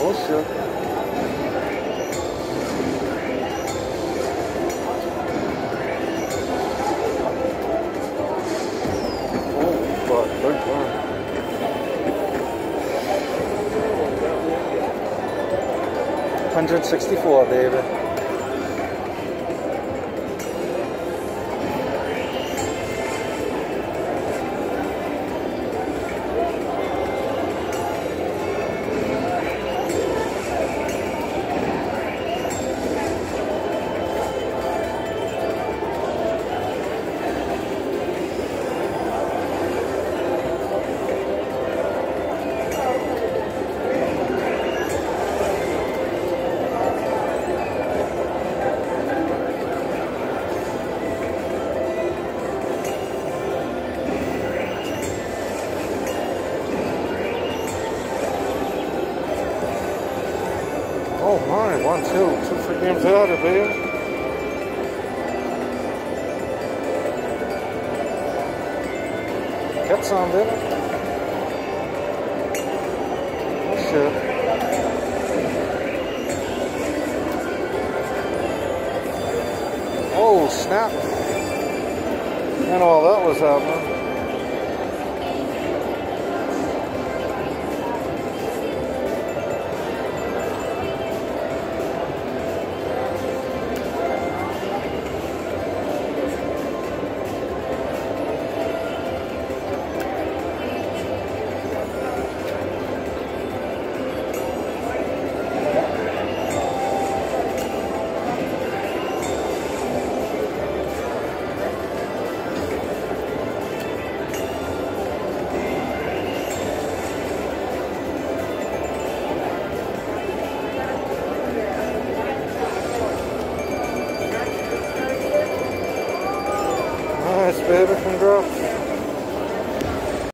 Oh shit. Holy fuck, big one. $164, baby. Oh my, 1, 2, 2 freaking powder, baby. Get some, baby. Oh shit. Oh snap. And all that was happening. Nice, baby, congrats.